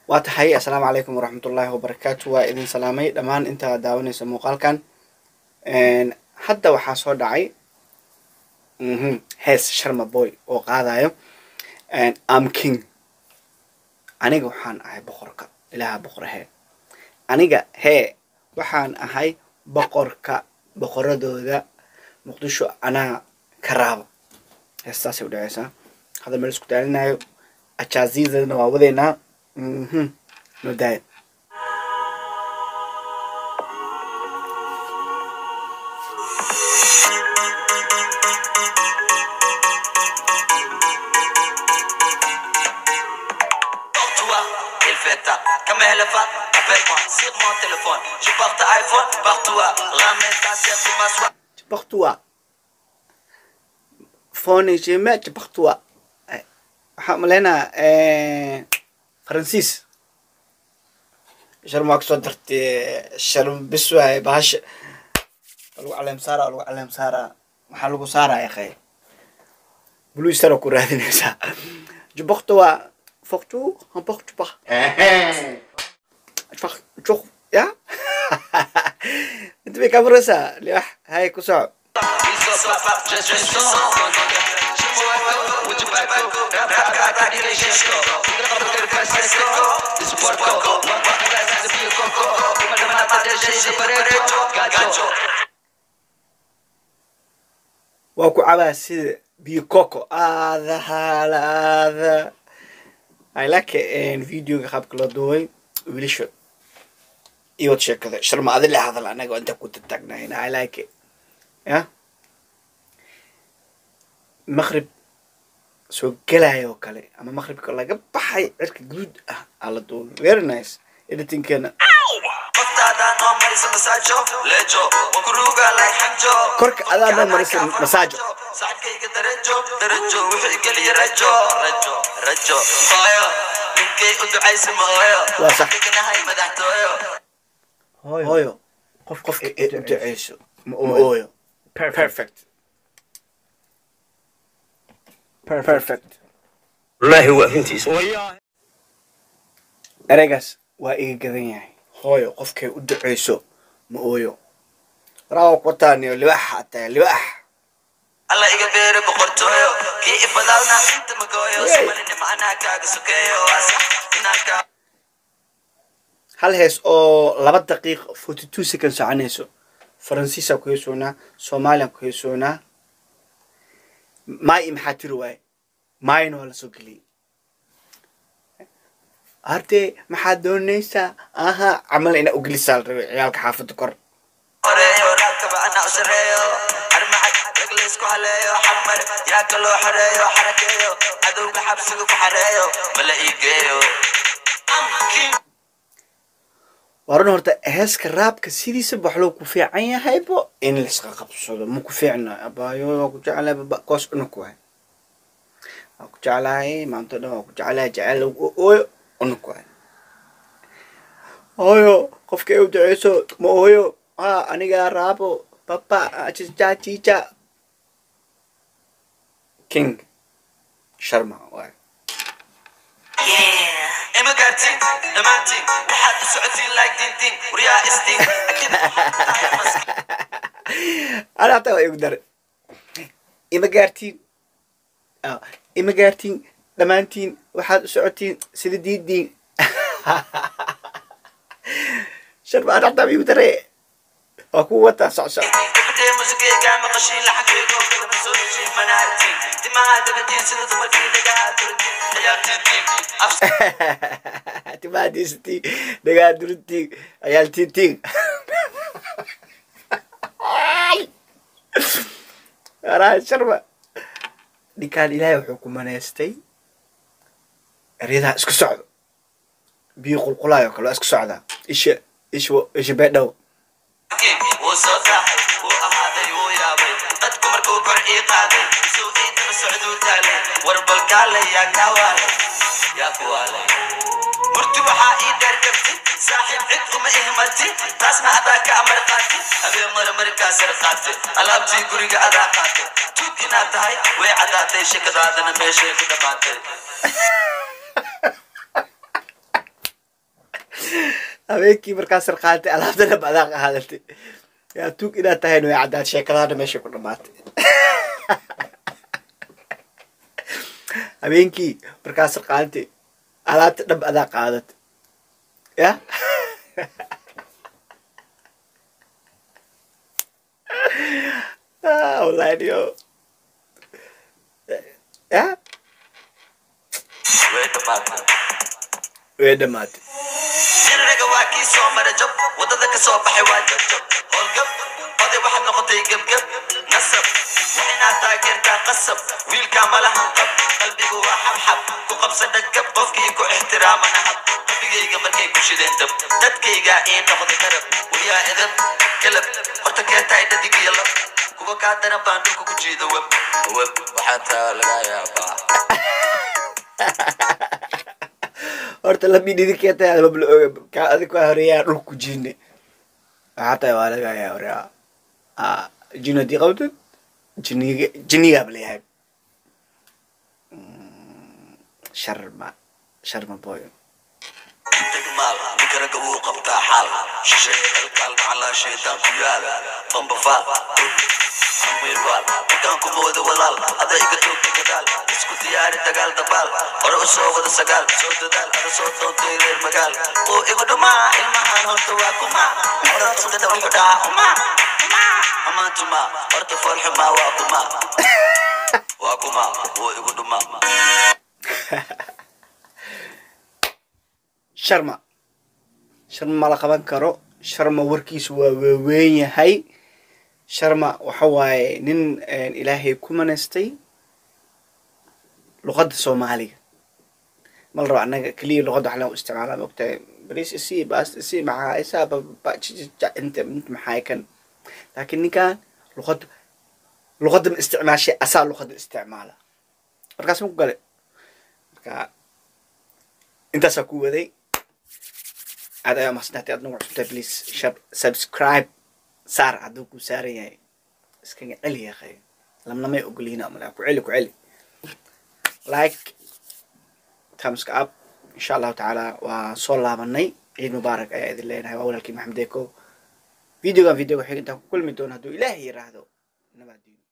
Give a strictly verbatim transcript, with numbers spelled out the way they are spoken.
واتحيي السلام عليكم ورحمة الله وبركاته وإذن سلامي دمان انت داوني سمو قالكان ان حتى وحاسو دعي مهم. هيس شرما بوي وقاضايو ان ام كينج aniga waxaan ahay boqorka ilaaha boqorhe aniga he waxaan ahay boqorka boqoradooda muqdisho ana karaabo heestaas u dhacaysa hada meel isku taalinayo ajaazidana waa wadeena mhm no day Comme elle est fat, appelle-moi sur mon téléphone. Je porte iPhone partout. Ramène ta sœur sur ma soie. Partout. Phone j'ai mis partout. حملنا فرانسيس شرم أقصد درت شرم بسوا باش لو على مسارة لو على مسارة محل مسارة يا أخي بلو يسترو كورادين هسا جبختوا فوقتو هم بختو بخ فخ شوف يا أنت بكبرسة ليح هاي كسر واكو عباسي بيكوكو هذا هذا I like in video خاب كلا دوي وليش يوتش كذا شرم هذا اللي هذا أنا قلت كنت تتقنا هنا I like it يا مغرب سو كلاهي وكله أما مغرب كله جب حي عرك جود على طول very nice editing كنا كرك هذا ما مرس مساجو هاي هاي قف قف تعيشوا مؤويو perfect perfect والله هو فهمتي ereygaas waa iga gadan yahay hooyo qofkay u duceyso ma ooyo raawo qotaniyo libax hataa libax alla iga beere boqortooyo kii ifadalna inta magooyo samalina macnaa kaaga sukeeyo inaka hal hees oo laba daqiiq forty-two seconds soconayso faransiisa ku heesoona soomaaliya ku heesoona maay maxaa tiri waay maayna waa la soo geliyay هرتي محدون نيسا آها عمل إنا أقلي سال عيالك حافظ كر أريو راكب أنا أسريو أرمعك رجلسكو عليو حمر ياكلو حريو حركيو عدوك حبسكو حريو ملاقيكيو وارن هرتا هاس كراب كسيدي سبح لو كوفي عين هايبو إن لسقا قبصو مو كوفي عنا أبايو وكو جعلا بقوس أنكوه وكو جعلا هاي ما أنتنا وكو جعلا جعلا وكو أنكوه هايو قفك يو دعيسو مو هايو ها أنيقا رابو بابا أجيجا جيجا كينج شرما واي إمكارتين نمانتين وحد سعودين لايك دين دين وريا استين أنا أعطيه يقدر إمكارتين آه إمكارتين نمانتين وحد سعودين سيد دين دين شرما أنا أعطيه يقدر أكو وطا صعصع تما ديستي دغا درتي عيال تيتي أنا شرما دي كان إلهي وحكومانيستي ريدها اسكو سعد بيقول قلايو كلو اسكو سعدا إيش إيش إيش بدو يا كوالي يا كوالي مرتي وحائي دركبتي صاحب عد وما إهمتي تاسنا أداك أمر قاتي أبي مر مركز رقاتي ألابتي قريق أداقاتي توب إناتهاي ويعداتي شكد هذا نميشي كدباتي habeenkii markaas sarqaantay alaabtana badaa qaadatay yaa tuug inaad tahayn way caddaad sheekadaana meesha ku dhammaatay habeenkii markaas sarqaantay alaabta dhab adaa qaadatay ya wallahi niyo ya way dhamaatay way dhamaatay ninaga waa kii soo mara jab wadada ka soo baxay waa jabjab howlgab oday waxaad noqotay gebgeb nasab waa inaad taageertaa qasab wiilkaa malahan qab qalbigu waa xabxab ku qabsa dhagab qofkii ku ixtiraamana hab qalbigayga markay ku shideen dab dadkaygaa ii noqday karab weliyaa edab kalab horta kee tahay dhadig iyo lab kuwa kaa daran baan dhulka ku jiida web web waxaa taa laga yaabaa horta lamid idinka tahay babla oga ka adinku horeeyaa dhulku jiine waxa tahay waa laga yaa horeeyaa ah jino di qawdad jiniga jiniga baleeyahay sharma sharma boy تجمال بكرة قوق بتاع حال شيشة الكلب على شيطان كيال طنبفال أمير وال كان كمود ولال هذا يقتل كدال اسكت ياري تقال تبال ورا صوب هذا سقال صوت دال هذا صوت صوت غير مقال او يقول ما المهان هو تواكما ورا صوت دال ودا ما ما تما ورا فرح ما واكما واكما هو يقول ما sharma sharma ma la qaban karo sharma warkiisu waa waaweyn yahay sharma waxa waaye nin ilaahay ku manaystay luqadda soomaaliga mal rabo annaga keliya luqadda waxaan u isticmaalaa maogtahay bariis isii baas isii maxaa isaa inta maxaa kan laakiin ninkan luqadda luqadda ma isticmaashay asaa luqadda isticmaala markaas ma ku gale marka intaasaa ku waday هذا يا مصنعتي أدنى وعشرة بليز شاب سبسكرايب صار عدوك وساري يعني اسكن علي يا أخي لما ما يقول هنا أملاك وعلي وعلي لايك thumbs up إن شاء الله تعالى وصول الله مني عيد مبارك يا إذن الله هاي أول كي محمد ديكو فيديو كان فيديو حقيقة كل مدون هدو إلهي يرهدو نبادين